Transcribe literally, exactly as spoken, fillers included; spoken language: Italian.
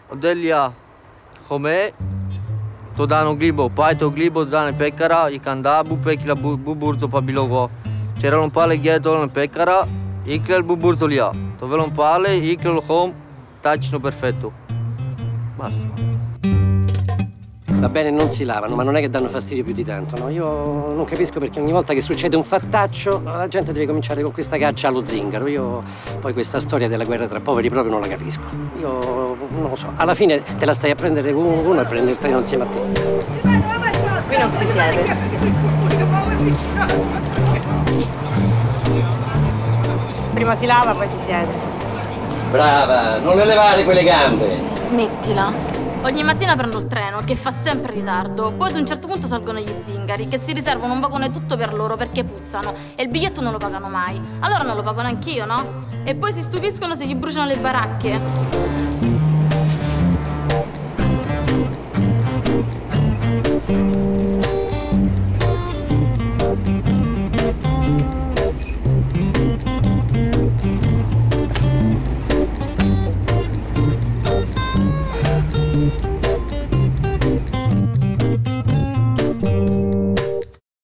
Odelia, come? To dano glibo, pai to glibo dane pekara, i kandabu pekila buburzo pabilogo. C'erano pale ghietto nel pekara, iklel buburzo lia. To velon pale, iklel home, tacino perfetto. Basta. Va bene, non si lavano, ma non è che danno fastidio più di tanto, no? Io non capisco perché ogni volta che succede un fattaccio la gente deve cominciare con questa caccia allo zingaro. Io poi questa storia della guerra tra poveri proprio non la capisco. Io non lo so, alla fine te la stai a prendere con uno e prende il treno insieme a te. Qui non si siede. Prima si lava, poi si siede. Brava, non le levare quelle gambe! Smettila. Ogni mattina prendo il treno, che fa sempre ritardo. Poi ad un certo punto salgono gli zingari, che si riservano un vagone tutto per loro perché puzzano. E il biglietto non lo pagano mai. Allora non lo pago neanch'io, no? E poi si stupiscono se gli bruciano le baracche.